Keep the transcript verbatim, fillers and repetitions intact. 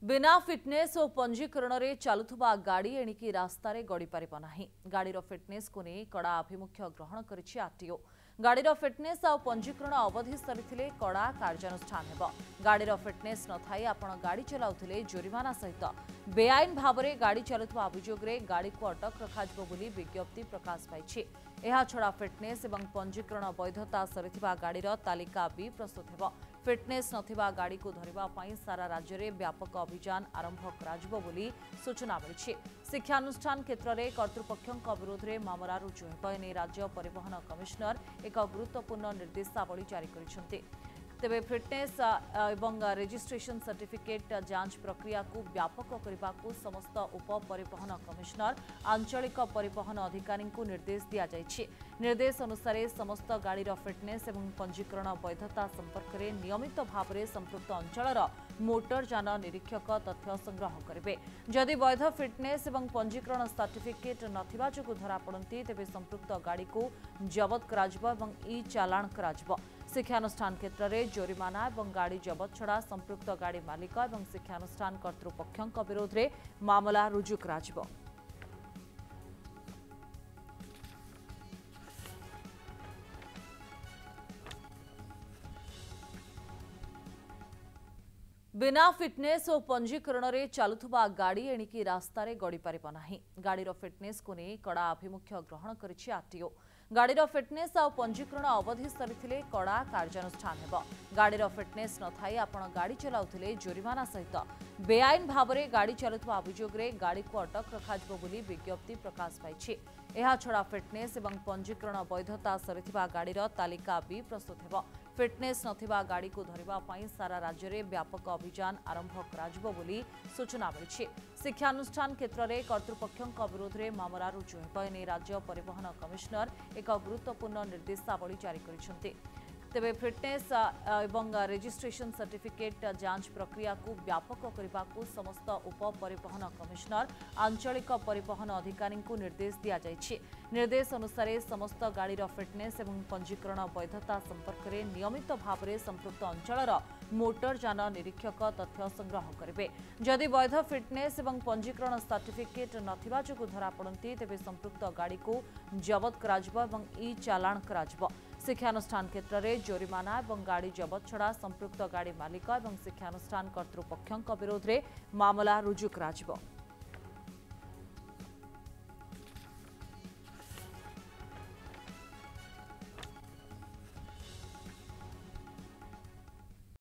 बिना फिटनेस और पंजीकरण रे चलुथुबा गाड़ी एणिकी रास्तार गड़ी पारिब नाही। गाड़ीर फिटनेस को नहीं कड़ा आभिमुख्य ग्रहण करिछि आरटीओ। गाड़ीर फिटनेस और पंजीकरण अवधि सरी कड़ा कार्यानुष्ठान हेब। गाड़ीर फिटनेस न थाई आपण गाड़ी चलाउथिले जोरिमाना सहित बेआईन भाव में गाड़ी चलुथुबा अभियोग रे गाड़ी को अटक रखाजिबो बोली विज्ञप्ति प्रकाश पाइछि। एहा छड़ा फिटनेस एवं पंजीकरण वैधता सरीथिबा गाड़ीर तालिका भी प्रस्तुत हेब। फिटनेस नथिबा गाड़ी को धरिबा पई सारा राज्य में व्यापक अभियान आरंभ कराजिबो बोली सूचना मिली। शिक्षानुष्ठान क्षेत्र में कर्तृपक्षों विरोध में मामला रुजु हेब। एने राज्य परिवहन कमिशनर एक गुरुत्वपूर्ण निर्देशावली जारी करिसेंति। तेबे फिटनेस एवं रजिस्ट्रेशन सर्टिफिकेट जांच प्रक्रिया को व्यापक करने को समस्त उप परिवहन कमिशनर आंचलिक परिवहन अधिकारी को निर्देश दिया जायछि। निर्देश अनुसार समस्त गाड़ीर फिटनेस एवं पंजीकरण वैधता संपर्क में नियमित भाव में संपृक्त अंचलर मोटर यान निरीक्षक तथ्य संग्रह करेंगे। जदि वैध फिटनेस एवं पंजीकरण सर्टिफिकेट नथिबा जोगु धरा पड़ती तेबे संपृक्त गाड़ी को जबत कराजिबो एवं ई चालाण कराजिबो। शिक्षानुष्ठान क्षेत्र में जोरिमाना और गाड़ी जबत छड़ा संपृक्त गाड़ी मालिक और शिक्षानुष्ठान कर्तृपक्षों विरोध में मामला रुजु कराजिबो। बिना फिटनेस और पंजीकरण रे चलुथुबा गाड़ी एणिकी रास्तार गड़ी पारिब नाही। गाड़ीर फिटनेस को नहीं कड़ा आभिमुख्य ग्रहण करिछि आरटीओ। गाड़ीर फिटनेस और पंजीकरण अवधि सरी कड़ा कार्यानुष्ठान हेब। गाड़ीर फिटनेस न थाई आपण गाड़ी चलाउथिले जोरिमाना सहित बेआईन भाव में गाड़ी चलुथुबा अभियोग रे गाड़ी को अटक रखाजिबो बोली विज्ञप्ति प्रकाश पाइछि। एहा छड़ा फिटनेस एवं पंजीकरण वैधता सरीथिबा गाड़ीर तालिका भी प्रस्तुत हेब। फिटनेस नथिबा गाड़ी को धरिबा पई सारा राज्य में व्यापक अभियान आरंभ कराजिबो बोली सूचना मिली। शिक्षानुष्ठान क्षेत्र में कर्तृपक्षों विरोध में मामला रुजु हेब। एने राज्य परिवहन कमिशनर एक गुरुत्वपूर्ण निर्देशावली जारी करिसेंति। तेबे फिटनेस एवं रजिस्ट्रेशन सर्टिफिकेट जांच प्रक्रिया को व्यापक करने को समस्त उप परिवहन कमिशनर आंचलिक परिवहन अधिकारी को निर्देश दिया जायछि। निर्देश अनुसार समस्त गाड़ीर फिटनेस एवं पंजीकरण वैधता संपर्क में नियमित भाव में संपृक्त अंचलर मोटर यान निरीक्षक तथ्य संग्रह करेंगे। जदि वैध फिटनेस एवं पंजीकरण सर्टिफिकेट नथिबा जोगु धरा पड़ती तेबे संपृक्त गाड़ी को जबत कराजिबो एवं ई चालाण कराजिबो। शिक्षानुष्ठान क्षेत्र में जोरिमाना और गाड़ी जबत छड़ा संपृक्त गाड़ी मालिक और शिक्षानुष्ठान कर्तृपक्षों विरोध में मामला रुजु कराजिबो।